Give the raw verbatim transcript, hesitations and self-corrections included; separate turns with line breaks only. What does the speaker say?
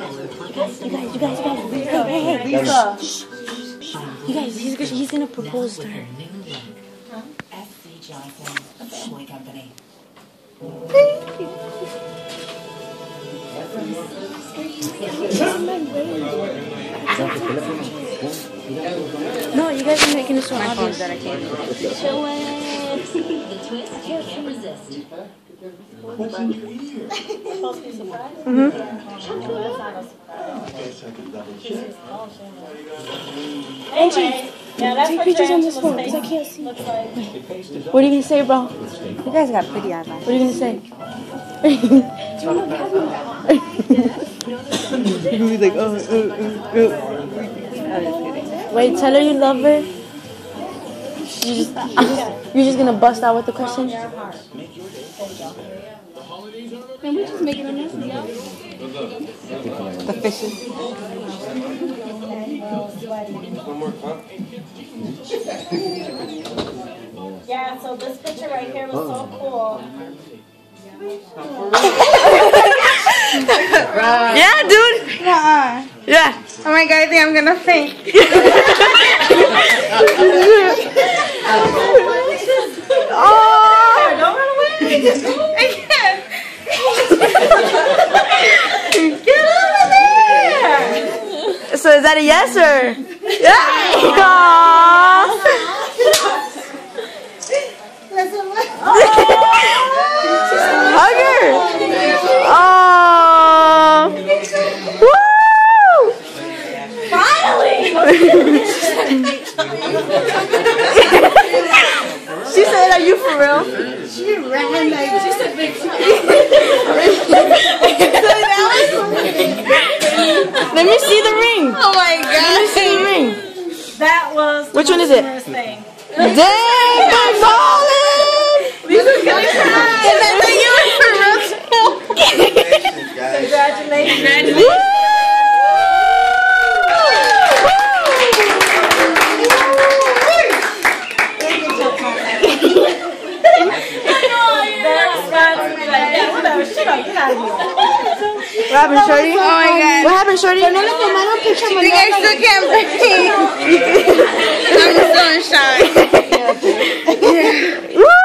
You guys, you guys, you guys. Hey, hey, hey. Lisa. You guys, he's, he's gonna propose to her.
S C Johnson, a family company.
No, you guys are making it so obvious that I can't.
Show it. The twist you can't resist.
What's in your ear?
Mm-hmm. Angie, take pictures on this phone because I can't see. What are you gonna say, bro?
You guys got pretty eyes.
What are you gonna say?
He's like, oh, oh, oh, oh.
Wait, tell her you love her. You just, you just, you're just gonna bust out with the question?
And we're just making a mess of y'all.
The fishes.
Yeah, so this picture right here was so cool.
Yeah, dude.
Uh-uh.
Yeah.
Oh my god, I think I'm gonna faint.
Oh!
Don't run away.
I can't.
Get over there.
So is that a yes or? Yeah. Hug her. Oh. Woo!
Finally.
She said, "Are you for real?"
She ran like she said big.
Let me see the ring.
Oh my god.
Let me see the ring.
That was the
Which one is it?
thing.
Dang, my darling!
Lisa's gonna cry.
And I thought you were for real.
Congratulations.
Congratulations. What happened, Shorty?
Oh my god.
What happened, Shorty?
You guys still can't breathe. I'm still in shock.
Woo!